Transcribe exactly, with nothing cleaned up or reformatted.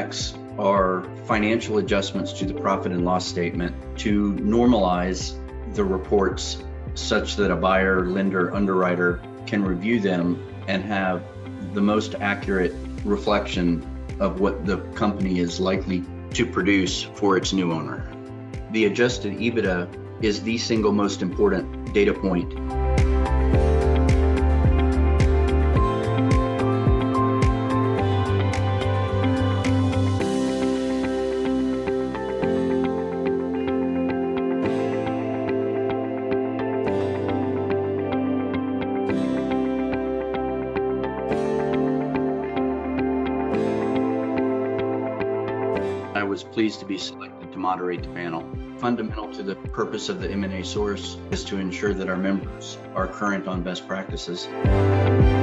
aspects are financial adjustments to the profit and loss statement to normalize the reports such that a buyer, lender, underwriter can review them and have the most accurate reflection of what the company is likely to produce for its new owner. The adjusted EBITDA is the single most important data point. I was pleased to be selected to moderate the panel. Fundamental to the purpose of the M and A Source is to ensure that our members are current on best practices.